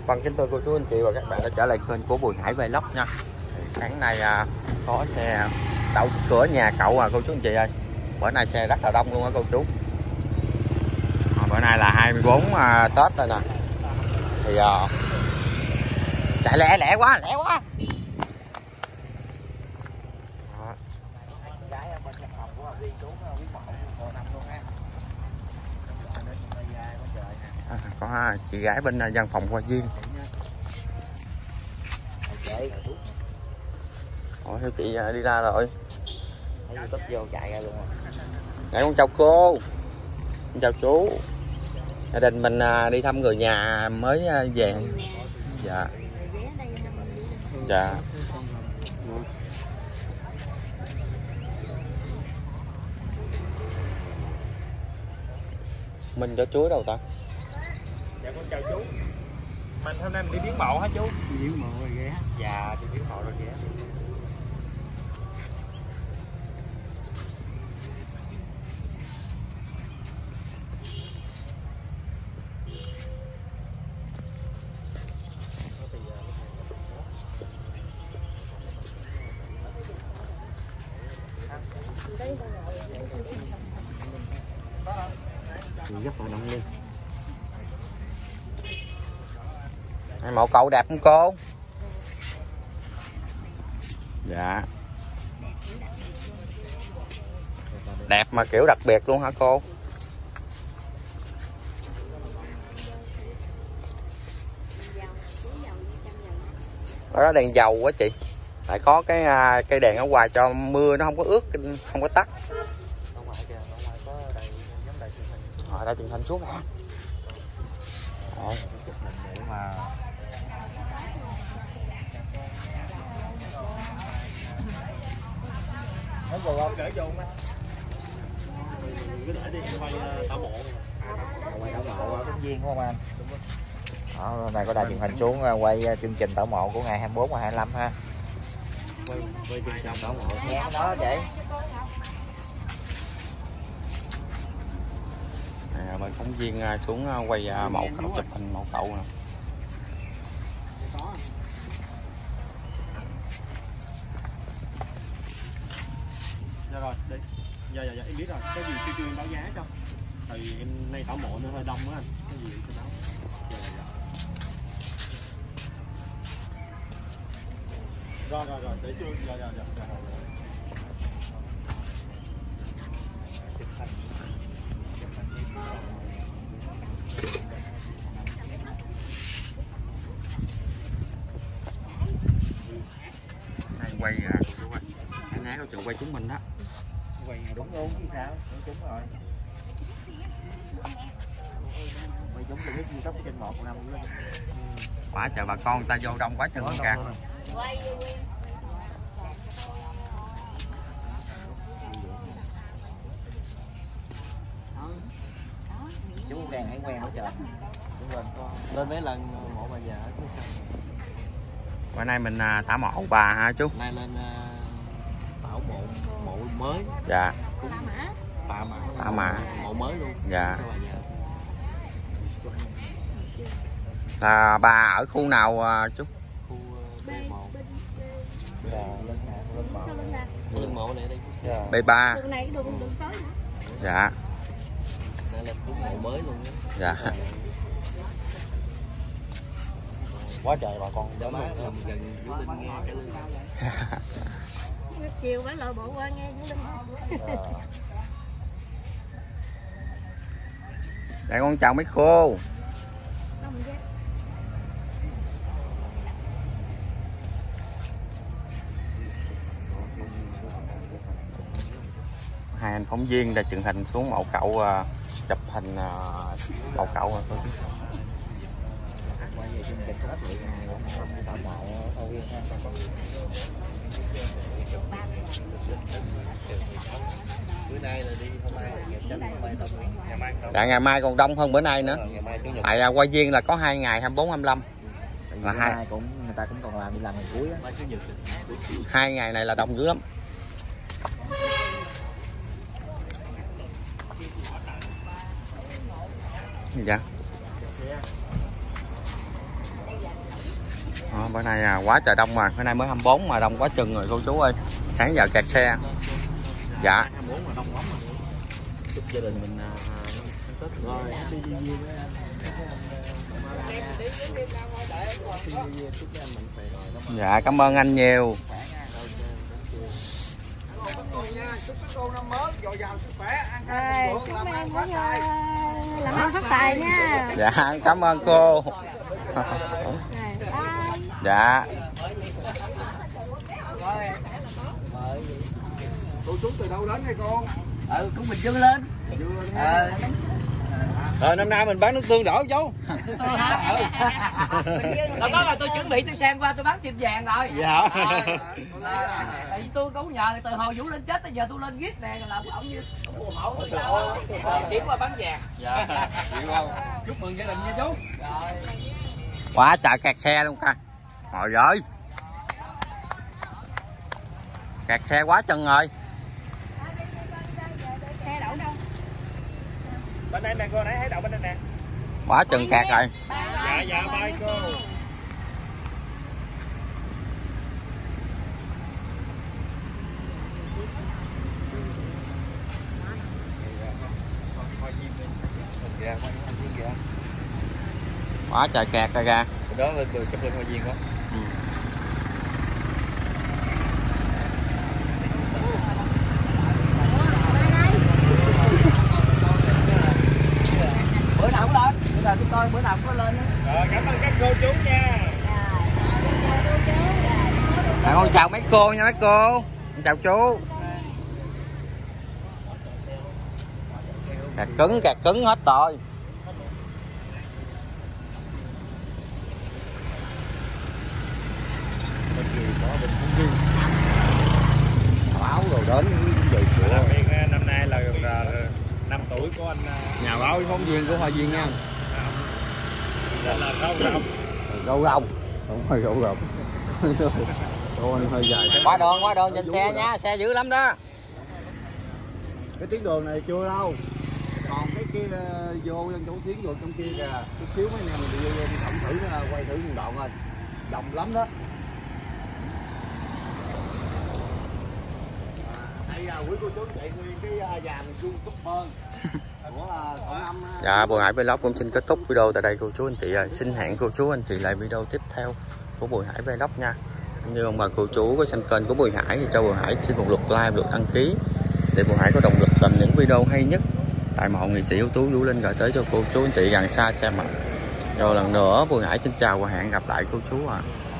Vâng, kính thưa cô chú anh chị và các bạn đã trở lại kênh của Bùi Hải Vlog nha. Thì sáng nay có xe đậu cửa nhà cậu cô chú anh chị ơi. Bữa nay xe rất là đông luôn á cô chú. Bữa nay là 24 Tết rồi nè. Thì chạy lẹ lẹ quá. Đó. Có chị gái bên văn phòng Hoa Viên. Ủa sao chị đi ra rồi? YouTube vô chạy ra luôn. Dạ con chào cô. Con chào chú. Gia đình mình đi thăm người nhà mới về. Dạ. Dạ. Mình cho chú đâu ta? Dạ con chào chú. Mình hôm nay mình đi viếng mộ hả chú? Đi viếng mộ rồi ghé. Dạ đi viếng mộ rồi ghé. Rất là đông luôn. Mộ cậu đẹp không cô? Dạ. Đẹp mà kiểu đặc biệt luôn hả cô? Đó đèn dầu quá chị. Lại có cái cây đèn ở ngoài cho mưa nó không có ướt, không có tắt. Đây truyền hình xuống nè. Nó vừa không gửi vô mà. Cứ để đi quay tảo mộ. Quay tảo mộ ở Phú Viên đúng không anh? Đó, này có đài truyền hình xuống quay chương trình tảo mộ của ngày 24 và 25 ha. Quay chương trình tảo mộ. Nghe đó chị. Bên phóng viên xuống quay mộ cậu, chụp hình mộ cậu nè. Dạ rồi, đi. Dạ em biết rồi. Cái gì chưa em báo giá cho. Tại vì em nay tảo mộ nó hơi đông á anh. Cái gì em sẽ báo. Rồi, để chưa. Dạ. Quay chú ơi, cái ná của quay chúng mình đó. Quay đúng luôn chứ sao? Đúng rồi. Quay chúng tôi biết như tóc trên 1 năm luôn. Quá trời bà con ta vô đông quá trời cả. Chú đang hãy quen hết trời. Lên mấy lần mộ bà già chứ sao. Bữa nay mình tả mộ bà hả chú? Nay lên tảo mộ mới. Dạ. Tạ mã. Mộ mới luôn. Dạ. Là bà ở khu nào chú? Khu B1. Lên mộ này đây. B3. Dạ. Đây là khu mộ mới luôn. Dạ. Quá trời bà con đến luôn. Gần Vũ Linh nghe cái lưng. Chiều phải lội bộ qua nghe Vũ Linh. Dạ con chào mấy cô. Hai anh phóng viên đã truyền hình xuống mộ cậu, chụp hình mộ cậu rồi cô. Bữa nay là đi hôm nay Dạ ngày mai còn đông hơn bữa nay nữa. Tại Hoa Viên là có 2 ngày 24 25. Là hai cũng người ta cũng còn làm đi làm ngày cuối á. 2 ngày này là đông dữ lắm. Dạ. Bữa nay quá trời đông mà, bữa nay mới 24 mà đông quá chừng rồi cô chú ơi. Sáng giờ kẹt xe. Dạ. 24 mà đông lắm mà. Chúc gia đình mình Tết rồi. Dạ cảm ơn anh nhiều. Chúc các cô năm mới dồi dào sức khỏe, ăn chúc em cũng làm ăn phát tài nha. Dạ cảm ơn cô. Dạ. Cô chú từ đâu đến hay con? Cũng Bình Dương lên. Năm nay mình bán nước tương đỏ chú. Tôi nói là tôi chuẩn bị tôi sang qua tôi bán tiệm vàng rồi. Dạ. Tại vì tôi cũng nhờ từ hồi Vũ lên chết tới giờ tôi lên viết nè làm ổng như phù hộ tôi chuyển qua bán vàng. Dạ. Chúc mừng gia đình nha chú. Quá trời kẹt xe luôn ca. Trời ơi. Kẹt xe quá chừng rồi. Xe đậu đâu? Bên đây nè cô, nãy thấy đậu bên đây nè. Quá chừng kẹt rồi. Dạ bye cô. Quá trời kẹt rồi kìa. Đó là chụp lên hoa viên đó. Bữa nào cũng lên, bây giờ tôi coi bữa nào cũng có lên. Rồi cảm ơn các cô chú nha. Con chào mấy cô nha mấy cô. Con chào chú. Kẹt cứng hết rồi. Báo rồi đến về của Năm nay là 5 tuổi của anh nhà báo phóng viên của Hoa Viên nha. Là râu rồng, không phải râu rồng. Ôi hơi dài. Qua đường nhìn xe nha, xe dữ lắm đó. Cái tuyến đường này chưa đâu. Còn cái kia vô chỗ tiến vô trong kia kìa. Chút xíu mấy anh em mình đi tổng thử quay thử một đoạn rồi. Đông lắm đó. Đây quý cô chú chị nguyên cái dàn YouTuber của Thọ Năm. Dạ, Bùi Hải Vlog cũng xin kết thúc video tại đây cô chú anh chị ơi. Xin hẹn cô chú anh chị lại video tiếp theo của Bùi Hải Vlog nha. Như ông bà cô chú có xem kênh của Bùi Hải thì cho Bùi Hải xin một lượt like, một lượt đăng ký để Bùi Hải có động lực làm những video hay nhất tại mà hội nghệ sĩ ưu tú Vũ Linh gửi tới cho cô chú anh chị gần xa xem ạ. Rồi lần nữa Bùi Hải xin chào và hẹn gặp lại cô chú ạ.